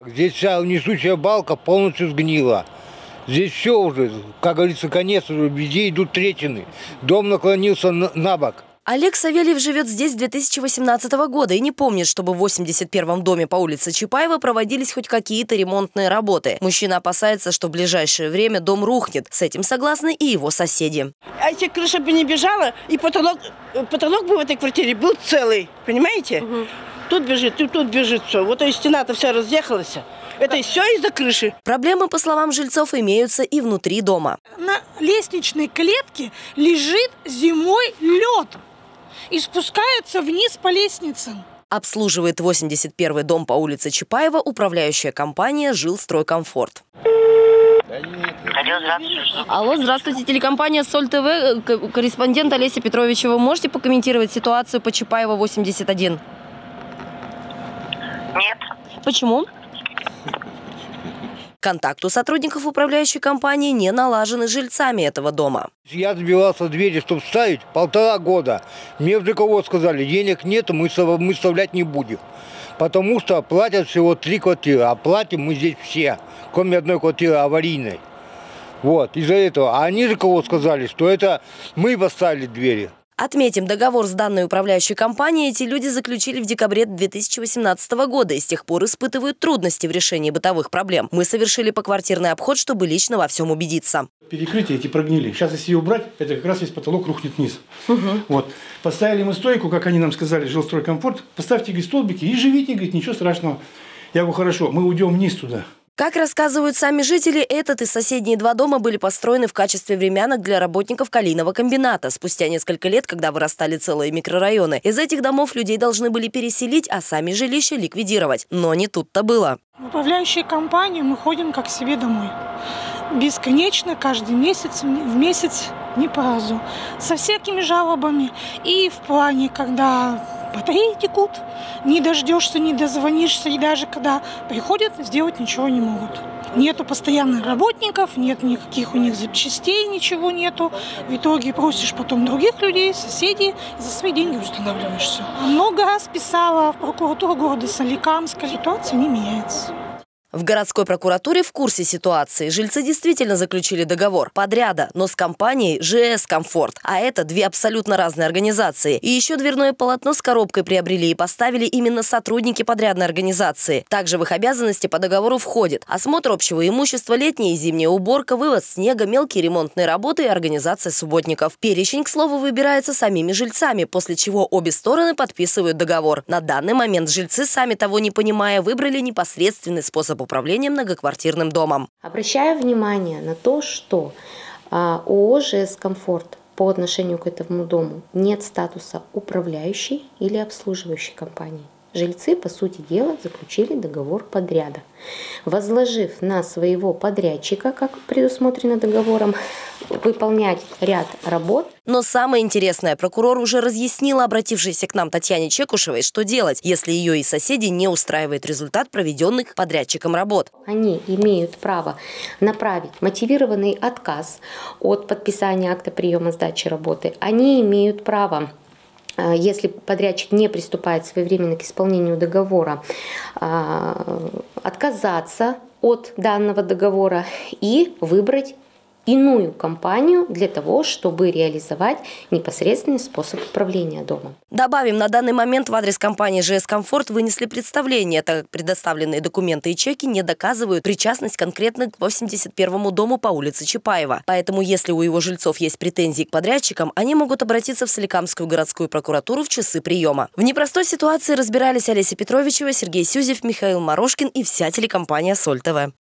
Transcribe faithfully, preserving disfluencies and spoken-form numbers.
Здесь вся несущая балка полностью сгнила. Здесь все уже, как говорится, конец уже, везде идут трещины. Дом наклонился на, на бок. Олег Савельев живет здесь с две тысячи восемнадцатого года и не помнит, чтобы в восемьдесят первом доме по улице Чапаева проводились хоть какие-то ремонтные работы. Мужчина опасается, что в ближайшее время дом рухнет. С этим согласны и его соседи. А если крыша бы не бежала, и потолок, потолок бы в этой квартире был целый, понимаете? Угу. Тут бежит, тут, тут бежит все. Вот и стена-то вся разъехалась. Это все из-за крыши. Проблемы, по словам жильцов, имеются и внутри дома. На лестничной клетке лежит зимой лед и спускается вниз по лестницам. Обслуживает восемьдесят первый дом по улице Чапаева управляющая компания «Жилстройкомфорт». Алло, здравствуйте. Алло, здравствуйте, телекомпания Соль ТВ, корреспондент Олеся Петровича. Вы можете покомментировать ситуацию по Чапаева восемьдесят один? Нет. Почему? Контакт у сотрудников управляющей компании не налажены с жильцами этого дома. Я добивался двери, чтобы ставить, полтора года. Мне в ЖКО сказали, денег нет, мы вставлять не будем. Потому что платят всего три квартиры, а платим мы здесь все, кроме одной квартиры аварийной. Вот, из-за этого. А они ЖКО сказали, что это мы поставили двери. Отметим, договор с данной управляющей компанией эти люди заключили в декабре две тысячи восемнадцатого года и с тех пор испытывают трудности в решении бытовых проблем. Мы совершили поквартирный обход, чтобы лично во всем убедиться. Перекрытия эти прогнили. Сейчас, если ее убрать, это как раз весь потолок рухнет вниз. Угу. Вот. Поставили мы стойку, как они нам сказали, Жилстройкомфорт. Поставьте, говорит, столбики и живите, говорит, ничего страшного. Я говорю, хорошо, мы уйдем вниз туда. Как рассказывают сами жители, этот и соседние два дома были построены в качестве времянок для работников калийного комбината. Спустя несколько лет, когда вырастали целые микрорайоны, из этих домов людей должны были переселить, а сами жилища ликвидировать. Но не тут-то было. В управляющей компании мы ходим как к себе домой. Бесконечно, каждый месяц, в месяц не по разу. Со всякими жалобами. И в плане, когда батареи текут, не дождешься, не дозвонишься, и даже когда приходят, сделать ничего не могут. Нету постоянных работников, нет никаких у них запчастей, ничего нету. В итоге просишь потом других людей, соседей, и за свои деньги устанавливаешь все. Много раз писала в прокуратуру города Соликамска, ситуация не меняется. В городской прокуратуре в курсе ситуации. Жильцы действительно заключили договор подряда, но с компанией «ЖС-Комфорт». А это две абсолютно разные организации. И еще дверное полотно с коробкой приобрели и поставили именно сотрудники подрядной организации. Также в их обязанности по договору входит осмотр общего имущества, летняя и зимняя уборка, вывоз снега, мелкие ремонтные работы и организация субботников. Перечень, к слову, выбирается самими жильцами, после чего обе стороны подписывают договор. На данный момент жильцы, сами того не понимая, выбрали непосредственный способ управления многоквартирным домом. Обращаю внимание на то, что а, ООО «ЖС-Комфорт» по отношению к этому дому нет статуса управляющей или обслуживающей компании. Жильцы, по сути дела, заключили договор подряда, возложив на своего подрядчика, как предусмотрено договором, выполнять ряд работ. Но самое интересное, прокурор уже разъяснила обратившейся к нам Татьяне Чекушевой, что делать, если ее и соседи не устраивает результат проведенных подрядчиком работ. Они имеют право направить мотивированный отказ от подписания акта приема сдачи работы. Они имеют право, если подрядчик не приступает своевременно к исполнению договора, отказаться от данного договора и выбрать иную компанию для того, чтобы реализовать непосредственный способ управления домом. Добавим, на данный момент в адрес компании «ЖС-Комфорт» вынесли представление, так как предоставленные документы и чеки не доказывают причастность конкретно к восемьдесят первому дому по улице Чапаева. Поэтому, если у его жильцов есть претензии к подрядчикам, они могут обратиться в Соликамскую городскую прокуратуру в часы приема. В непростой ситуации разбирались Олеся Петровичева, Сергей Сюзев, Михаил Морошкин и вся телекомпания «Соль ТВ».